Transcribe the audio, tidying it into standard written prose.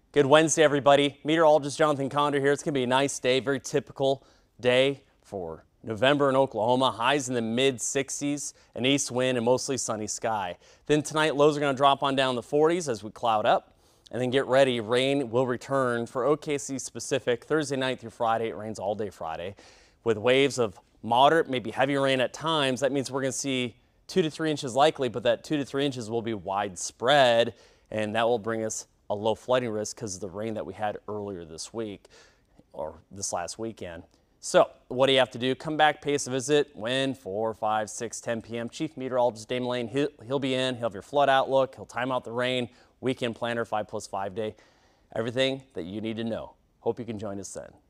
Good Wednesday, everybody. Meteorologist Jonathan Condor here. It's going to be a nice day, very typical day for November in Oklahoma. Highs in the mid-60s, an east wind, and mostly sunny sky. Then tonight, lows are going to drop on down the 40s as we cloud up. And then get ready, rain will return for OKC specific Thursday night through Friday. It rains all day Friday with waves of moderate, maybe heavy rain at times. That means we're going to see 2 to 3 inches likely, but that 2 to 3 inches will be widespread, and that will bring us a low flooding risk because of the rain that we had earlier this week or this last weekend. So what do you have to do? Come back, pay us a visit when 4, 5, 6, 10 p.m. Chief Meteorologist Damon Lane, he'll be in. He'll have your flood outlook. He'll time out the rain, weekend planner, 5+5 day, everything that you need to know. Hope you can join us then.